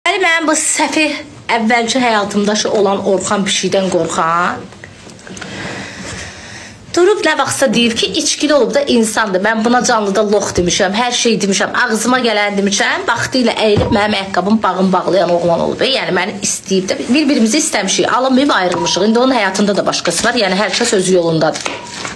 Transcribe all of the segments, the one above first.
Mən bu səfih əvvəlki həyatımda olan Orxan pişikdən qorxan. Durub nə vaxtsa deyib ki, içkili olub da insandır. Mən buna canlıda lox demişəm, hər şey demişəm, ağzıma gələn demişəm. Vaxtı ilə əyilib mənim ayaqqabım bağım bağlayan oğlan olub. Yəni məni istəyib də bir-birimizi istəmişik. Alınmayıb ayrılmışıq. İndi onun həyatında da başqası var. Yəni hər kəs öz yolundadır.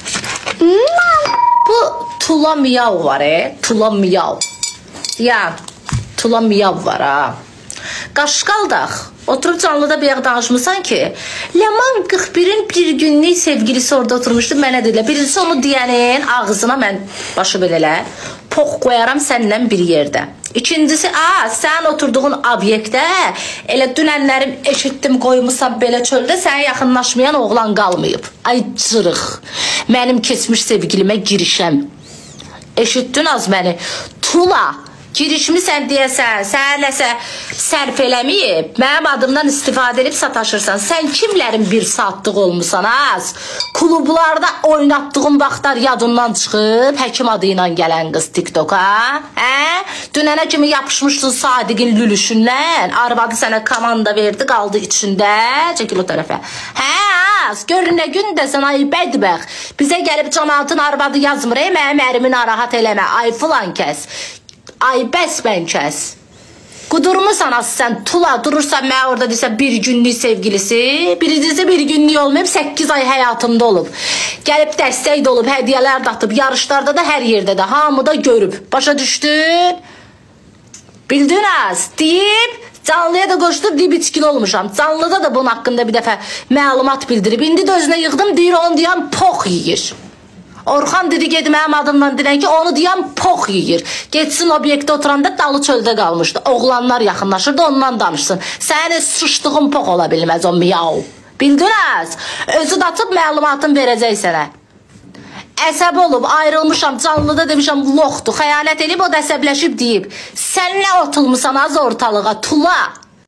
Bu Tula Miyav var, Tula Miyav. Ya, Tula Miyav var ha. Qaşqaldaq. Oturub canlıda bir yer danışmışsan ki, Ləman 41'in bir günlük sevgilisi orada oturmuşdu, mənə dedilər. Birincisi onu deyənin ağzına mən başı belələ pox qoyaram səndən bir yerdə. İkincisi, sən oturduğun obyektdə elə dünənlərim eşitdim qoymuşsan belə çöldə, sənə yaxınlaşmayan oğlan qalmayıb. Ay cırıq, mənim keçmiş sevgilimə girişəm. Eşitdin az məni. Tula. Girişmisən deyəsən, sənəsə sərf eləməyib, mənim adımdan istifadə edib sataşırsan. Sən kimlərin bir saatlıq olmuşsan az? Klublarda oynatdığın vaxtlar yadından çıxıb, həkim adı ilə gələn qız TikToka. Dünənə kimi yapışmışdın Sadiqin lülüşündən, arvadı sənə komanda verdi, qaldı içində, çəkil o tərəfə. Az, gör nə gündəsən, ay bədbəx. Bizə gəlib cəmaatın arvadı yazmır, mənim ərimi narahat eləmə, ay filan kəs. Ay bəs mən kəs. Qudurmusan az sən, Tula durursan mən orada deyirsən bir günlük sevgilisi. Birincisi bir günlük olmayıb, 8 ay həyatımda olub. Gəlib dəstək də olub, hədiyələr datıb, yarışlarda da hər yerdə də, hamı da görüb. Başa düşdün? Bildin az, deyib, canlıya da qoşdu, deyib içkili olmuşam. Canlıda da bunun haqqında bir dəfə məlumat bildirib. İndi də özünə yığdım, deyir onu deyən pox yiyir. Orxan dedi gedi mənim adımdan deyən ki, onu deyən pox yiyir. Getsin obyektə oturanda dalı çöldə qalmışdı. Oğlanlar yaxınlaşırdı, ondan danışsın. Sənin sıçdığın pox ola bilməz o miyav. Bildiniz? Özü də atıb məlumatın verəcək sənə. Əsəb olub, ayrılmışam, canlıda demişəm loxdur. Xəyanət edib, o da əsəbləşib deyib. Sən nə otulmusan az ortalığa, Tula?